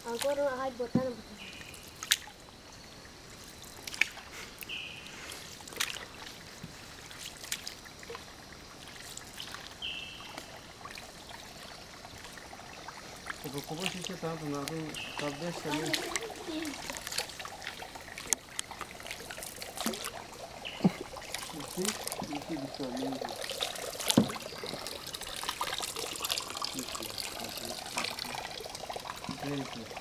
Agora vai botar no... Como a gente está do lado, está descendo. Isso de família. Isso.